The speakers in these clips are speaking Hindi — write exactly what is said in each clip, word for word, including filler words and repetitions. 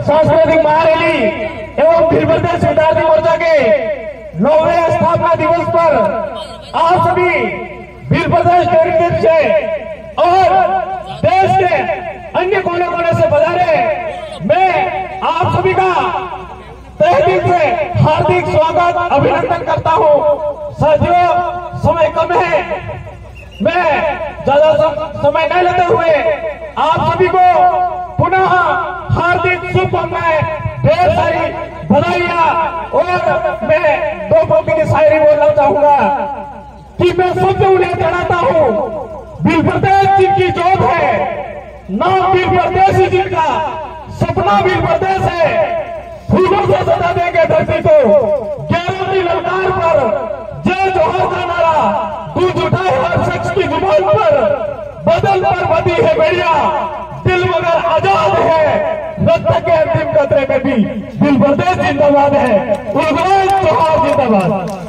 सांस्कृतिक महारैली एवं भील प्रदेश विद्यार्थी मोर्चा के नौवें स्थापना दिवस पर आप सभी भील प्रदेश टेरिटरी से और देश के अन्य कोने कोने से पधारे मैं आप सभी का तहे दिल से हार्दिक स्वागत अभिनंदन करता हूं। साथियों, समय कम है, मैं ज्यादा समय नहीं लेते हुए आप सभी को पुनः हार्दिक शुभकामनाएं, ढेर सारी बधाइयां और मैं दो पंक्ति की शायरी बोलना चाहूंगा कि मैं शब्द उन्हें चढ़ाता हूं। भील प्रदेश जिनकी जोत है, नाम भील प्रदेश ही जिनका, सपना भील प्रदेश है। फूलों से सजा देंगे धरती को, ग्यारह की ललकार पर जय जोहर का नारा गूंज उठाए हर शख्स की जुबान पर। बदल पर बदी है बेड़िया, दिल मगर आजाद है, रक्त के अंतिम कतरे में भी भील प्रदेश जिंदाबाद है। उलगराज जोहर जिंदाबाद।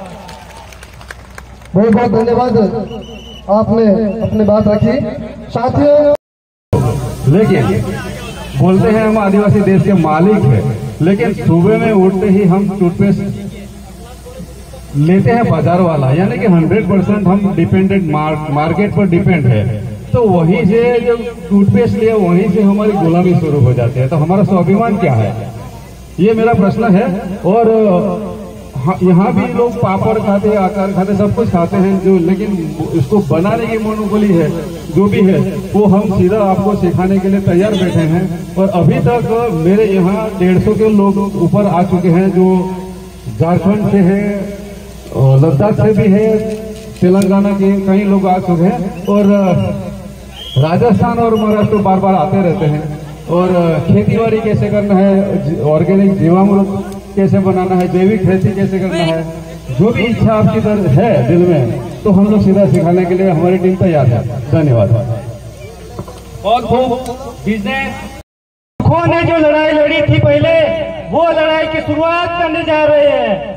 बहुत बहुत धन्यवाद, आपने अपनी बात रखी। साथियों, लेकिन बोलते हैं हम आदिवासी देश के मालिक हैं, लेकिन सुबह में उठते ही हम टूथपेस्ट लेते हैं बाजार वाला, यानी कि हंड्रेड परसेंट हम डिपेंडेंट मार्केट पर डिपेंड है। तो वहीं से जब टूथपेस्ट लिया वहीं से हमारी गुलामी शुरू हो जाती है। तो हमारा स्वाभिमान क्या है, ये मेरा प्रश्न है। और यहाँ भी लोग पापड़ खाते हैं, आचार खाते, सब कुछ खाते हैं जो, लेकिन इसको बनाने की मोनोपोली है जो भी है वो हम सीधा आपको सिखाने के लिए तैयार बैठे हैं। और अभी तक मेरे यहाँ डेढ़ सौ के लोग ऊपर आ चुके हैं, जो झारखंड से है, लद्दाख से भी है, तेलंगाना के कई लोग आ चुके हैं और राजस्थान और महाराष्ट्र बार बार आते रहते हैं। और खेतीबाड़ी कैसे करना है, ऑर्गेनिक जीवामृत कैसे बनाना है, जैविक खेती कैसे करना है, जो भी इच्छा आपकी तरफ है दिल में, तो हम लोग सीधा सिखाने के लिए हमारी टीम तैयार है। धन्यवाद। और बिजनेस ने जो लड़ाई लड़ी थी पहले, वो लड़ाई की शुरुआत करने जा रहे हैं।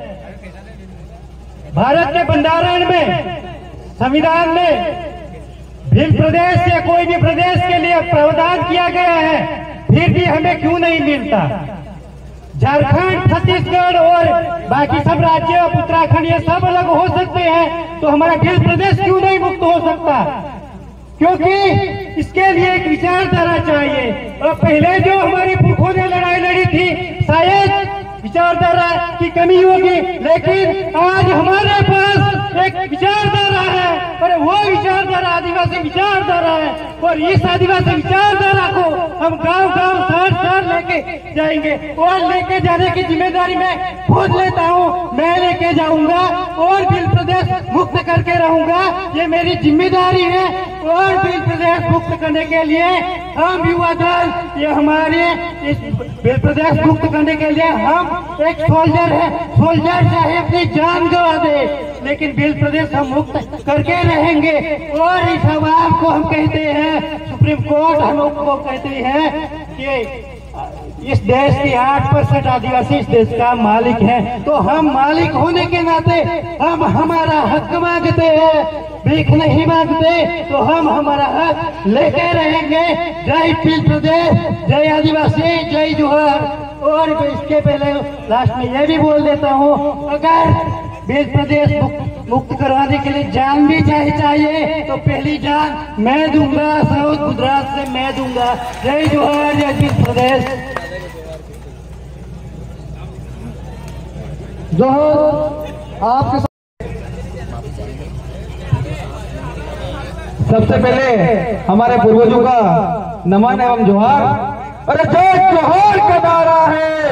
भारत के बंधारण में, संविधान में भील प्रदेश या कोई भी प्रदेश के लिए प्रावधान किया गया है, फिर भी हमें क्यों नहीं मिलता। झारखंड, छत्तीसगढ़ और बाकी सब राज्य, उत्तराखंड, ये सब अलग हो सकते हैं, तो हमारा भील प्रदेश क्यों नहीं मुक्त हो सकता? क्योंकि इसके लिए एक विचारधारा चाहिए। और पहले जो हमारे पुरखों ने लड़ाई लड़ी थी, शायद विचारधारा की कमी होगी, लेकिन आज हमारे पास एक विचारधारा है और वो विचारधारा आदिवासी विचारधारा है। और इस आदिवासी विचारधारा को हम गांव गांव, शहर शहर लेके जाएंगे और लेके जाने की जिम्मेदारी मैं खुद लेता हूँ। मैं लेके जाऊंगा और भील प्रदेश मुक्त करके रहूंगा, ये मेरी जिम्मेदारी है। और भील प्रदेश मुक्त करने के लिए हम युवा दल, ये हमारे इस भील प्रदेश मुक्त करने के लिए हम एक सोल्जर है। सोल्जर चाहे अपनी जान गवा दे, लेकिन भील प्रदेश हम मुक्त करके रहेंगे। और इस आवाम को हम कहते हैं, सुप्रीम कोर्ट हम लोग को कहते हैं कि इस देश की आठ परसेंट आदिवासी इस देश का मालिक है, तो हम मालिक होने के नाते हम हमारा हक मांगते हैं, भीख नहीं मांगते। तो हम हमारा हक लेके रहेंगे। जय भील प्रदेश, जय आदिवासी, जय जोहर। और इसके पहले लास्ट में यह भी बोल देता हूँ, अगर भील प्रदेश मुक्त, मुक्त करवाने के लिए जान भी चाहे चाहिए तो पहली जान मैं दूंगा, साउथ गुजरात से मैं दूंगा। जय जोहर, जय भील प्रदेश। जोहर आपके सबसे पहले हमारे पूर्वजों का नमन एवं जोहार। अरे जय जोहर का नारा है,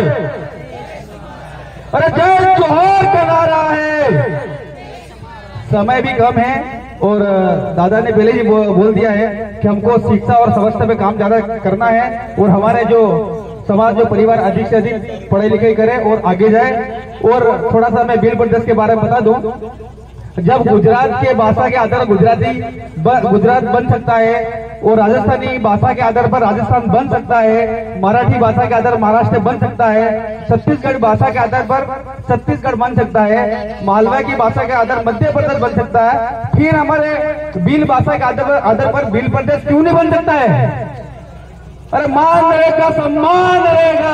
अरे जय जोहर का नारा है। समय भी कम है और दादा ने पहले ही बोल दिया है कि हमको शिक्षा और स्वास्थ्य पे काम ज्यादा करना है और हमारे जो समाज, जो परिवार अधिक से अधिक पढ़ाई लिखाई करे और आगे जाए। और थोड़ा सा मैं भील प्रदेश के बारे में बता दूं, जब गुजरात के भाषा के आधार पर गुजराती गुजरात बन सकता है और राजस्थानी भाषा के आधार पर राजस्थान बन सकता है, मराठी भाषा के आधार पर महाराष्ट्र बन सकता है, छत्तीसगढ़ भाषा के आधार पर छत्तीसगढ़ बन सकता है, मालवा की भाषा के आधार मध्य प्रदेश बन सकता है, फिर हमारे भील भाषा के आधार पर भील प्रदेश क्यों नहीं बन सकता है? अरे मान रहेगा सम्मान रहेगा,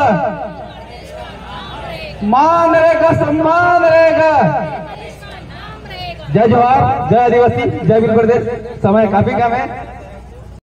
मान रहेगा सम्मान रहेगा। जय जवाहर, जय आदिवासी, जय वीर प्रदेश। समय काफी कम है।